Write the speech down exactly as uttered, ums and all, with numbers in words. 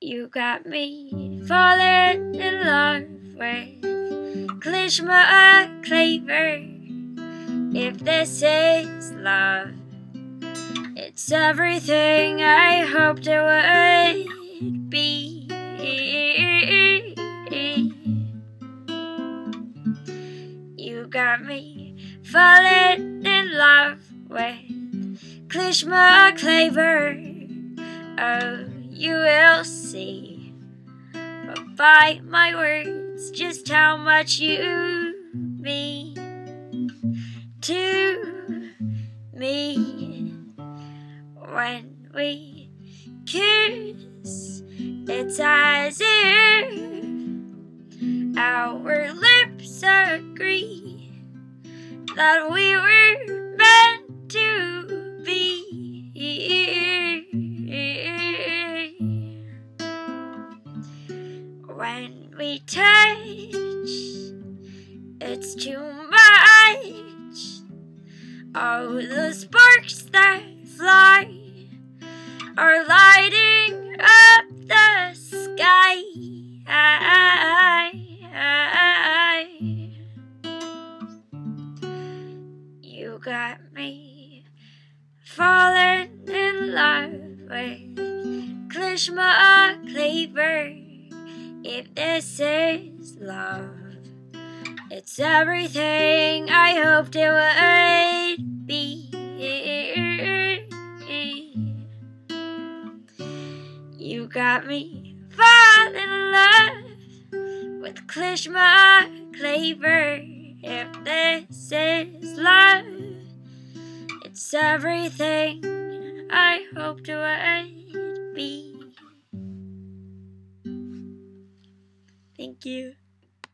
You got me falling in love with Clishmaclaver. If this is love, it's everything I hoped it would be. You got me falling in love with Clishmaclaver. Oh, you will see by my words just how much you mean to me. When we kiss, it's as if our lips agree that we were meant to be. When we touch, it's too much. All the sparks that fly are lighting up the sky. You got me falling in love with Clishmaclaver. If this is love, it's everything I hoped it would be. You got me falling in love with Clishmaclaver. If this is love, it's everything I hoped it would be. Thank you.